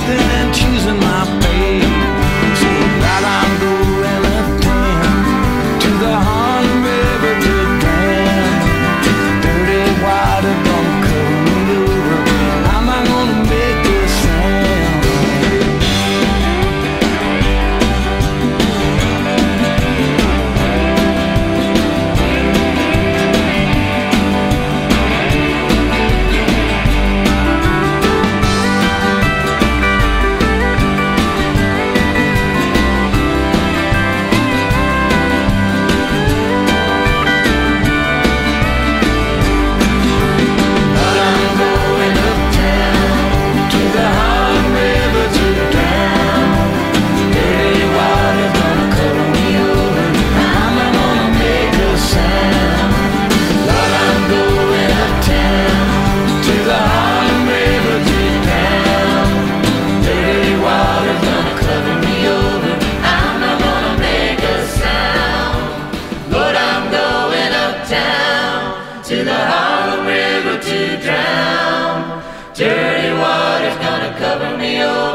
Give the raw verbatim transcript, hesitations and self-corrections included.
nothing and choosing my fate. So glad I'm going uptown to the Harlem River to drown. Dirty water gonna cover me over. How am I gonna make this sound? To the Harlem River to drown. Dirty water's gonna cover me over.